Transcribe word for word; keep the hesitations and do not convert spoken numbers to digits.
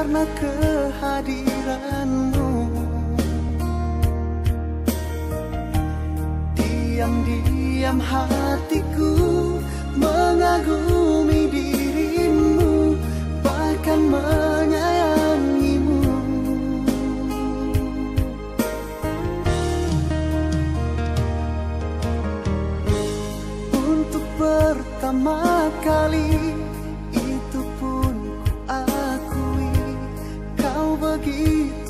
karena kehadiranmu. Diam-diam hatiku mengagumi dirimu, bahkan menyayangimu. Untuk pertama kali itu pun ku akui, kau begitu